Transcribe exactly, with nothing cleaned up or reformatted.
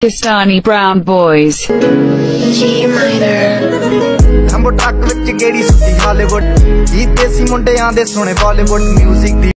Pakistani brown boys. G minor. हम truck विच गेड़ी सुटी हालीवुड जी देसी मुंडियां दे सोने बॉलीवुड म्यूजिक